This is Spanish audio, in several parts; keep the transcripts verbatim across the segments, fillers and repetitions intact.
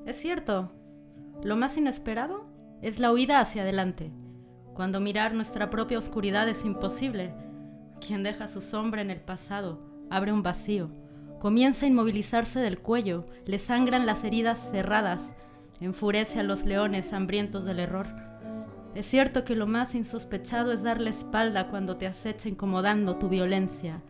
Es cierto, lo más inesperado es la huida hacia adelante, cuando mirar nuestra propia oscuridad es imposible. Quien deja su sombra en el pasado abre un vacío, comienza a inmovilizarse del cuello, le sangran las heridas cerradas, enfurece a los leones hambrientos del error. Es cierto que lo más insospechado es dar la espalda cuando te acecha incomodando tu violencia.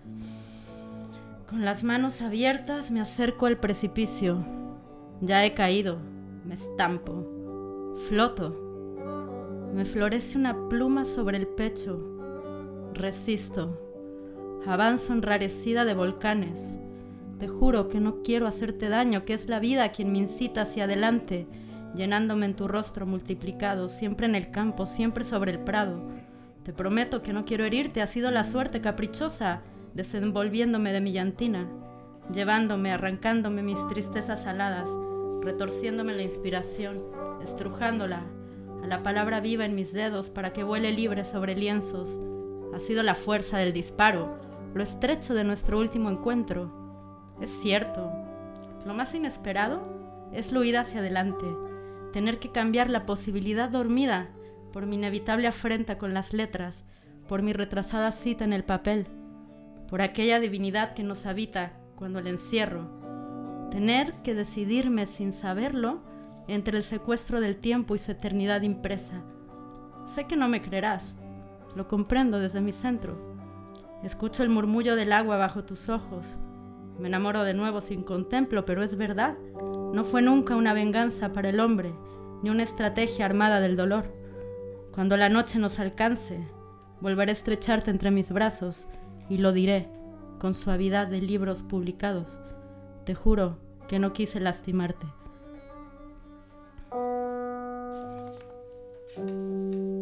Con las manos abiertas me acerco al precipicio. Ya he caído, me estampo, floto. Me florece una pluma sobre el pecho. Resisto. Avanzo enrarecida de volcanes. Te juro que no quiero hacerte daño, que es la vida quien me incita hacia adelante, llenándome en tu rostro multiplicado, siempre en el campo, siempre sobre el prado. Te prometo que no quiero herirte, ha sido la suerte caprichosa, desenvolviéndome de mi llantina, llevándome, arrancándome mis tristezas aladas, retorciéndome la inspiración, estrujándola a la palabra viva en mis dedos para que vuele libre sobre lienzos. Ha sido la fuerza del disparo, lo estrecho de nuestro último encuentro. Es cierto, lo más inesperado es la huida hacia adelante, tener que cambiar la posibilidad dormida por mi inevitable afrenta con las letras, por mi retrasada cita en el papel, por aquella divinidad que nos habita cuando la encierro. Tener que decidirme sin saberlo entre el secuestro del tiempo y su eternidad impresa. Sé que no me creerás, lo comprendo desde mi centro. Escucho el murmullo del agua bajo tus ojos. Me enamoro de nuevo sin contemplo, pero es verdad. No fue nunca una venganza para el hombre, ni una estrategia armada del dolor. Cuando la noche nos alcance, volveré a estrecharte entre mis brazos y lo diré con suavidad de libros publicados. Te juro que no quise lastimarte.